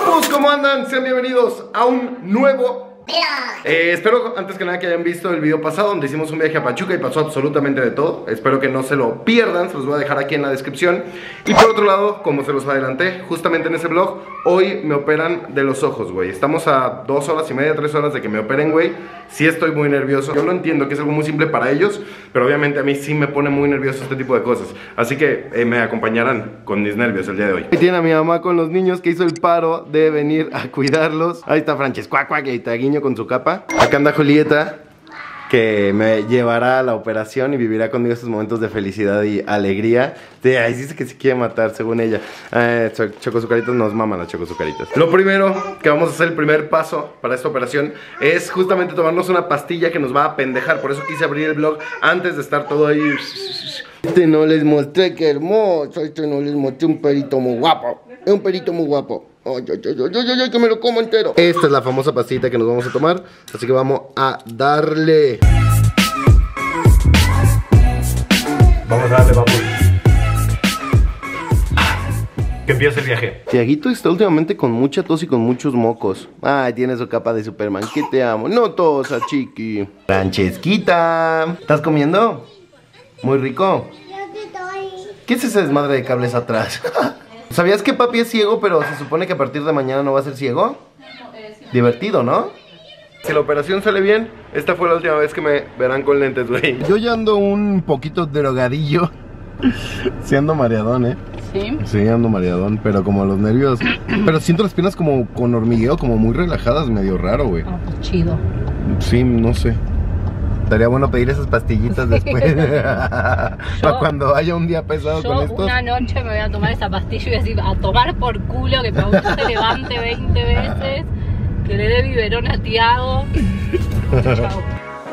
Pues, ¿cómo andan? Sean bienvenidos a un nuevo espero antes que nada que hayan visto el video pasado donde hicimos un viaje a Pachuca y pasó absolutamente de todo. Espero que no se lo pierdan, se los voy a dejar aquí en la descripción. Y por otro lado, como se los adelanté justamente en ese vlog, hoy me operan de los ojos, güey. Estamos a 2 horas y media, 3 horas de que me operen, güey. Sí estoy muy nervioso. Yo lo entiendo que es algo muy simple para ellos, pero obviamente a mí sí me pone muy nervioso este tipo de cosas. Así que me acompañarán con mis nervios el día de hoy. Ahí tiene a mi mamá con los niños que hizo el paro de venir a cuidarlos. Ahí está Frances, cuac, cuac, y ahí está Guiño con su capa. Acá anda Julieta, que me llevará a la operación y vivirá conmigo estos momentos de felicidad y alegría. Sí, ahí dice que se quiere matar, según ella. Chocosucaritas nos maman las chocosucaritas. Lo primero que vamos a hacer, el primer paso para esta operación, es justamente tomarnos una pastilla que nos va a pendejar. Por eso quise abrir el vlog antes de estar todo ahí. No les mostré, qué hermoso. No les mostré un perito muy guapo. Es un perito muy guapo. Ay, que me lo como entero. Esta es la famosa pastillita que nos vamos a tomar. Así que vamos a darle. Vamos a darle, papu. Que empiece el viaje. Tiaguito está últimamente con mucha tos y con muchos mocos. Ay, tiene su capa de Superman. Que te amo. No tosa, chiqui. Francesquita, ¿estás comiendo? Muy rico. ¿Qué es ese desmadre de cables atrás? ¿Sabías que papi es ciego, pero se supone que a partir de mañana no va a ser ciego? Divertido, ¿no? Si la operación sale bien, esta fue la última vez que me verán con lentes, güey. Yo ya ando un poquito drogadillo. Sí ando mareadón, ¿eh? ¿Sí? Sí, ando mareadón, pero como los nervios. Pero siento las piernas como con hormigueo, como muy relajadas, medio raro, güey. Ah, pues chido. Sí, no sé. Estaría bueno pedir esas pastillitas después. Para cuando haya un día pesado con esto. Una noche me voy a tomar esa pastilla y voy a decir, a tomar por culo, que Paul se levante 20 veces, que le dé biberón a Tiago. Chao.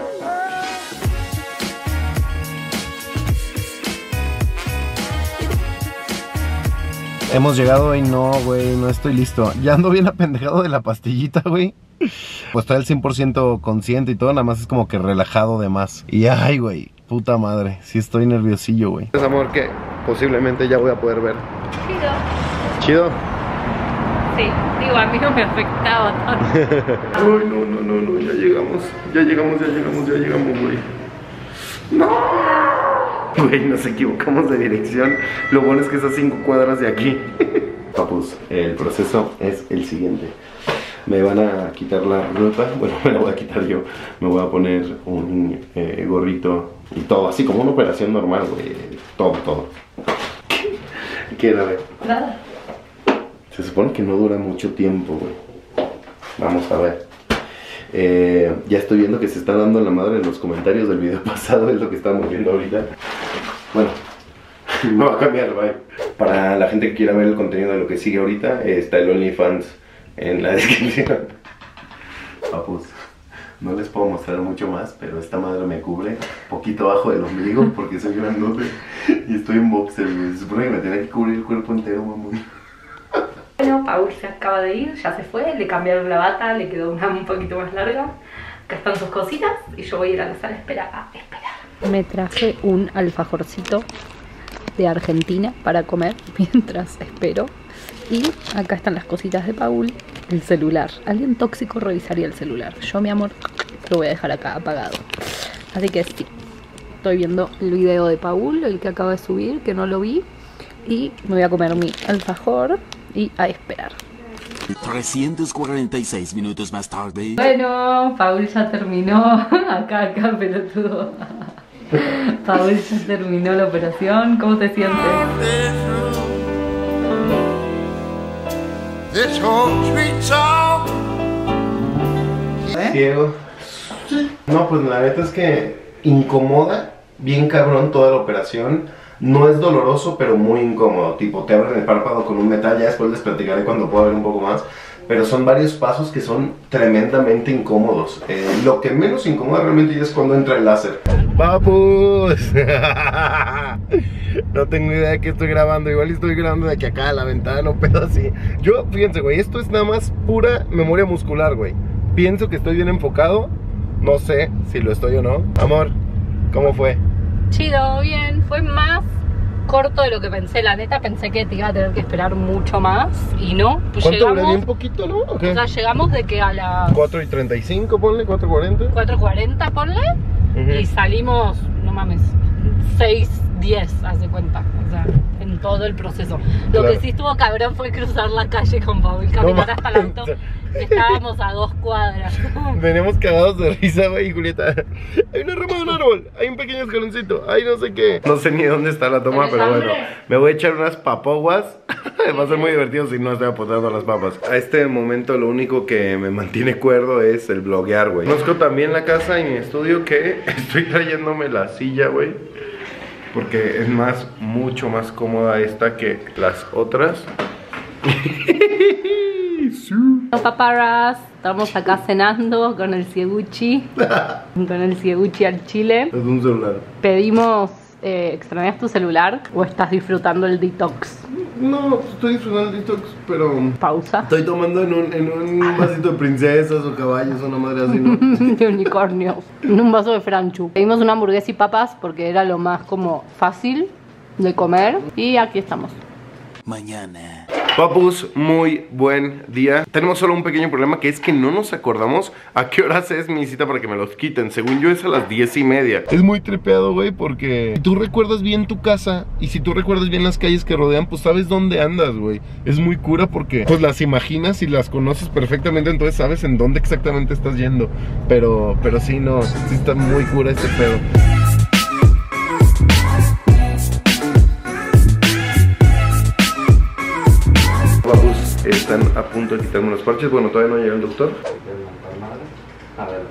Hemos llegado y no, güey, no estoy listo. Ya ando bien apendejado de la pastillita, güey. Pues estoy al 100% consciente y todo, nada más es como que relajado de más. Y ay, güey, puta madre, sí estoy nerviosillo, güey. Es amor que posiblemente ya voy a poder ver. Chido. ¿Chido? Sí, digo, a mí no me afectaba tanto. Ay, no, ya llegamos, güey. ¡No! Güey, nos equivocamos de dirección. Lo bueno es que es a 5 cuadras de aquí. Papus, el proceso es el siguiente. Me van a quitar la ropa, bueno, me la voy a quitar yo. Me voy a poner un gorrito y todo, así como una operación normal, güey. Todo. ¿Qué era, güey? Nada. Se supone que no dura mucho tiempo, güey. Vamos a ver. Ya estoy viendo que se está dando la madre en los comentarios del video pasado, es lo que estamos viendo ahorita. Bueno, no va a cambiar, bye. Para la gente que quiera ver el contenido de lo que sigue ahorita, está el OnlyFans en la descripción. Papus, no les puedo mostrar mucho más, pero esta madre me cubre poquito abajo del ombligo porque soy grandote y estoy en boxer, güey. Se supone que me tenía que cubrir el cuerpo entero, mamón. Bueno, Paul se acaba de ir, ya se fue, le cambiaron la bata, le quedó una un poquito más larga. Acá están sus cositas y yo voy a ir a la sala de espera a esperar. Me traje un alfajorcito de Argentina para comer mientras espero. Y acá están las cositas de Paul, el celular. Alguien tóxico revisaría el celular. Yo, mi amor, lo voy a dejar acá apagado. Así que sí, estoy viendo el video de Paul, el que acaba de subir, que no lo vi. Y me voy a comer mi alfajor y a esperar. 346 minutos más tarde. Bueno, Paul ya terminó. Acá, pelotudo. Paul ya terminó la operación. ¿Cómo te sientes? Ciego. No, pues la neta es que incomoda bien cabrón toda la operación. No es doloroso, pero muy incómodo. Tipo, te abren el párpado con un metal. Ya después les platicaré cuando pueda ver un poco más. Pero son varios pasos que son tremendamente incómodos. Lo que menos incomoda realmente ya es cuando entra el láser. ¡Papus! No tengo idea de qué estoy grabando. Igual estoy grabando de aquí acá a la ventana, un pedo así. Yo, fíjense, güey, esto es nada más pura memoria muscular, güey. Pienso que estoy bien enfocado. No sé si lo estoy o no. Amor, ¿cómo fue? Chido, bien. Fue más corto de lo que pensé. La neta pensé que te iba a tener que esperar mucho más y no. Pues ¿Cuánto llegamos, duré? Un poquito, ¿no? Okay. O sea, llegamos de que a las 4:35, ponle, 4:40. 4:40, ponle, y salimos, no mames, 6:10, haz de cuenta. O sea, en todo el proceso. Lo que sí estuvo cabrón fue cruzar la calle con Paul, caminar hasta el auto. Estábamos a 2 cuadras. Veníamos cagados de risa, güey, y Julieta. Hay una rama de un árbol, hay un pequeño escaloncito, hay no sé qué. No sé ni dónde está la toma, pero bueno. Me voy a echar unas papoguas. Va a ser muy divertido si no estoy apoyando las papas. A este momento lo único que me mantiene cuerdo es el bloguear, güey. Conozco también la casa y mi estudio que estoy trayéndome la silla, güey, porque es mucho más cómoda esta que las otras. Los paparas, estamos acá cenando con el cieguchi. Con el cieguchi al chile. Es un celular. Pedimos, ¿extrañas tu celular o estás disfrutando el detox? No, estoy disfrutando el detox, pero Pausa. estoy tomando en un vasito de princesas o caballos o una madre así, ¿no? De unicornios. En un vaso de franchu. Pedimos una hamburguesa y papas porque era lo más como fácil de comer. Y aquí estamos. Mañana. Papus, muy buen día. Tenemos solo un pequeño problema, que es que no nos acordamos a qué horas es mi cita para que me los quiten. Según yo es a las 10:30. Es muy trepeado, güey, porque si tú recuerdas bien tu casa y si tú recuerdas bien las calles que rodean, pues sabes dónde andas, güey. Es muy cura porque pues las imaginas y las conoces perfectamente, entonces sabes en dónde exactamente estás yendo. Pero sí, no, sí está muy cura este pedo. Están a punto de quitarme los parches. Bueno, todavía no llega el doctor. A ver.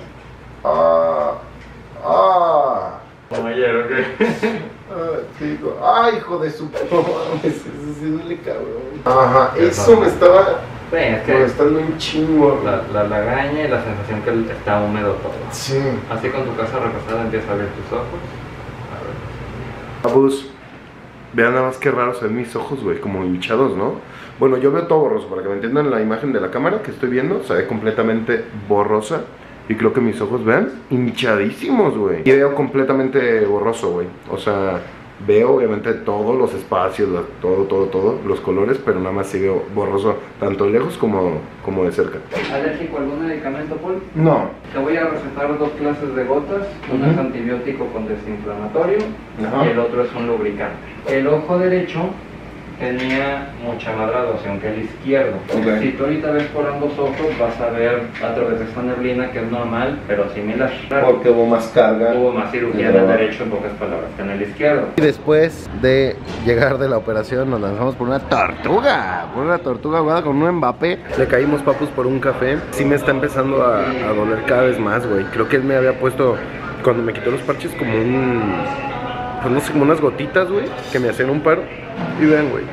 ¿Cómo ayer o qué? Ay, hijo de su... No mames, eso sí duele, cabrón. Ajá, eso me estaba molestando un chingo. La lagaña y la sensación que está húmedo todo. Sí. Así con tu casa repasada empieza a abrir tus ojos. A ver. Abus, vean nada más qué raros se ven mis ojos, güey, como hinchados, ¿no? Bueno, yo veo todo borroso, para que me entiendan la imagen de la cámara que estoy viendo, se ve completamente borrosa. Y creo que mis ojos, vean, hinchadísimos, güey. Y veo completamente borroso, güey. O sea, veo obviamente todos los espacios, todo, los colores, pero nada más sí veo borroso, tanto de lejos como de cerca. ¿Alérgico a algún medicamento, Paul? No. Te voy a recetar 2 clases de gotas. Uno es antibiótico con desinflamatorio y el otro es un lubricante. El ojo derecho tenía mucha más graduación que el izquierdo. Okay. Si tú ahorita ves por ambos ojos, vas a ver a través de esta neblina que es normal, pero similar. Porque hubo más carga. Hubo más cirugía en el derecho, en pocas palabras, que en el izquierdo. Y después de llegar de la operación nos lanzamos por una tortuga ahogada con un Mbappé. Le caímos, Papus, por un café. Sí me está empezando a doler cada vez más, güey. Creo que él me había puesto, cuando me quitó los parches, como pues no sé, como unas gotitas, güey, que me hacían un paro. Y vean, güey,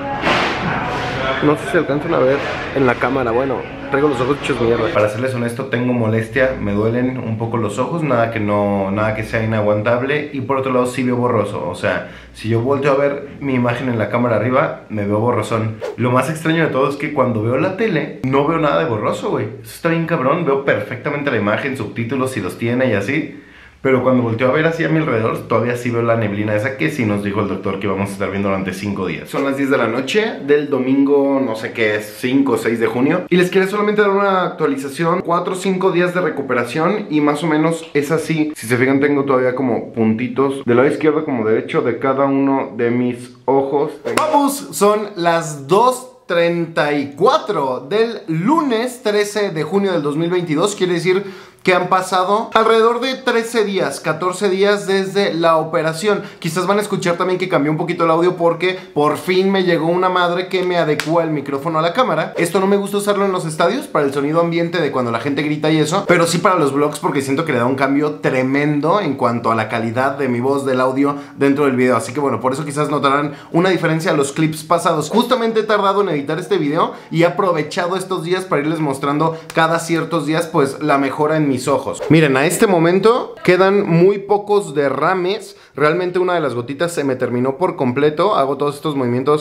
no sé si alcanzan a ver en la cámara. Bueno, traigo los ojos hechos mierda. Para serles honesto, tengo molestia, me duelen un poco los ojos, nada que sea inaguantable. Y por otro lado sí veo borroso. O sea, si yo volteo a ver mi imagen en la cámara arriba, me veo borrosón. Lo más extraño de todo es que cuando veo la tele, no veo nada de borroso, güey. Eso está bien cabrón, veo perfectamente la imagen, subtítulos si los tiene y así. Pero cuando volteo a ver así a mi alrededor, todavía sí veo la neblina esa que sí nos dijo el doctor que vamos a estar viendo durante 5 días. Son las 10 de la noche del domingo, no sé qué es, 5 o 6 de junio. Y les quiero solamente dar una actualización. 4 o 5 días de recuperación y más o menos es así. Si se fijan, tengo todavía como puntitos del lado izquierdo como derecho de cada uno de mis ojos. Vamos, son las 2:34 del lunes 13 de junio del 2022. Quiere decir que han pasado alrededor de 13 días, 14 días desde la operación. Quizás van a escuchar también que cambió un poquito el audio porque por fin me llegó una madre que me adecua el micrófono a la cámara. Esto no me gusta usarlo en los estadios para el sonido ambiente de cuando la gente grita y eso, pero sí para los vlogs porque siento que le da un cambio tremendo en cuanto a la calidad de mi voz, del audio dentro del video. Así que bueno, por eso quizás notarán una diferencia a los clips pasados. Justamente he tardado en editar este video y he aprovechado estos días para irles mostrando cada ciertos días pues la mejora en mis ojos. Miren, a este momento quedan muy pocos derrames. Realmente una de las gotitas se me terminó por completo. Hago todos estos movimientos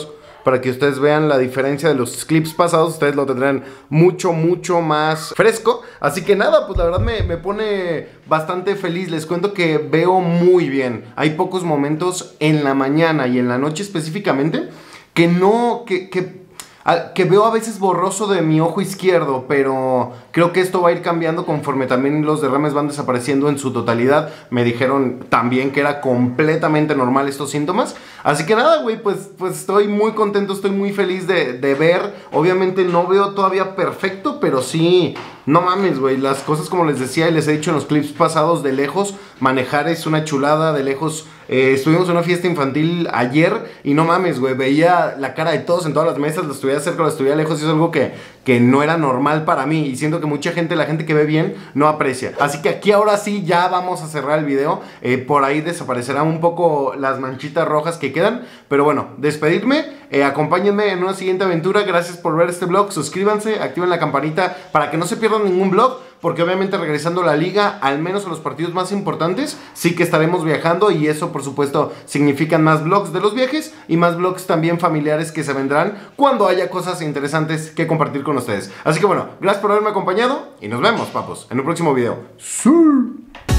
para que ustedes vean la diferencia de los clips pasados. Ustedes lo tendrán mucho más fresco. Así que nada, pues la verdad me pone bastante feliz. Les cuento que veo muy bien. Hay pocos momentos en la mañana y en la noche específicamente que veo a veces borroso de mi ojo izquierdo, pero creo que esto va a ir cambiando conforme también los derrames van desapareciendo en su totalidad. Me dijeron también que era completamente normal estos síntomas. Así que nada, güey, pues estoy muy contento, estoy muy feliz de ver. Obviamente no veo todavía perfecto, pero sí, no mames, güey, las cosas como les decía y les he dicho en los clips pasados, de lejos manejar es una chulada, de lejos. Estuvimos en una fiesta infantil ayer y no mames, güey, veía la cara de todos en todas las mesas, la estuviera cerca, la estuviera lejos, y es algo que no era normal para mí, y siento que mucha gente, la gente que ve bien, no aprecia. Así que aquí ahora sí ya vamos a cerrar el video. Por ahí desaparecerán un poco las manchitas rojas que quedan, pero bueno, despedirme. Acompáñenme en una siguiente aventura. Gracias por ver este vlog, suscríbanse, activen la campanita para que no se pierdan ningún vlog, porque obviamente regresando a la liga, al menos a los partidos más importantes, sí que estaremos viajando, y eso por supuesto significan más vlogs de los viajes y más vlogs también familiares que se vendrán cuando haya cosas interesantes que compartir con ustedes. Así que bueno, gracias por haberme acompañado y nos vemos, papos, en un próximo video. ¡Sí!